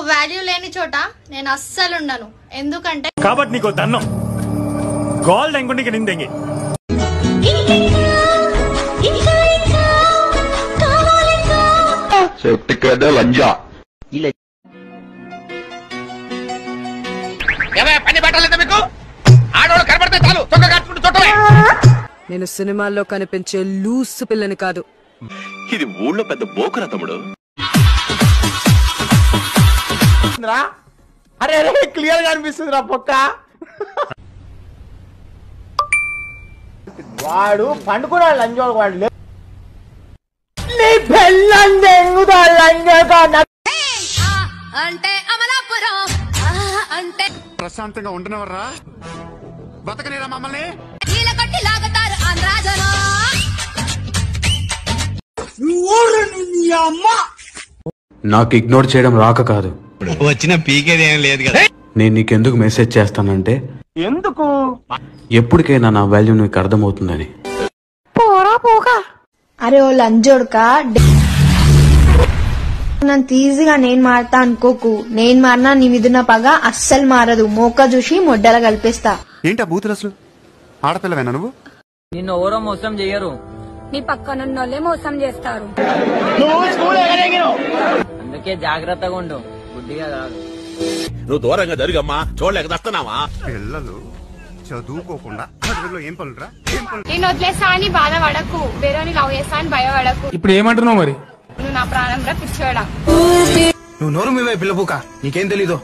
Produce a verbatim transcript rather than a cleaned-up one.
Value లేని చోట నేను అస్సలు ఉండను. ఎందుకంటే కాబట్టి నీకు దన్నం గోల్డ్ అనుకుంటే నిందెంగి నేను సినిమాల్లో కనిపించే లూస్ పిల్లని కాదు. ఇది ఊళ్ళో పెద్ద బోకురా తమ్ముడు. అరే అరే క్లియర్ గా అనిపిస్తుంది రా పొక్క. వాడు పండుకున్నాడు లంజోడు. వాడు అంటే అమలాపురం అంటే ప్రశాంతంగా ఉండనవర్రా బతకనేరా మమ్మల్ని కట్టి లాగుతారు ఆంధ్రాజన. నాకు ఇగ్నోర్ చేయడం రాక కాదు, వచ్చిన పీకేది ఏం లేదు కదా. నేను నీకెందుకు మెసేజ్ చేస్తానంటే ఎందుకు ఎప్పటికైనా నా వాల్యూ నీకు అర్థమవుతుందని. అరే ఓ లంజోడుకా, నన్ను ఈజీగా నేను మారతా అనుకోకు. నేను మారినా నీ మీదున్న పగ అస్సలు మారదు. మోక చూసి మొడ్డల కలిపేస్తా. ఏంటా బూతులు అసలు? ఆడపిల్లవేనా నువ్వు? నిన్ను ఎవరో మోసం చెయ్యరు, నీ పక్కనున్నోళ్ళే మోసం చేస్తారు. అందుకే జాగ్రత్తగా ఉండు, గుడ్డిగా కాదు. నువ్వు దూరంగా జరుగమ్మా, చూడలేక దస్తున్నావా? పిల్లలు చదువుకోకుండా చదువులో ఏం పనులురా? నేను వదిలేసా అని బాధపడకు, వేరే లవ్ చేస్తా అని భయపడకు. ఇప్పుడు ఏమంటున్నావు మరి? నువ్వు నా ప్రాణంలో పిచ్చోడా. నువ్వు నోరు మీవే పిల్లపుక, నీకేం తెలీదు.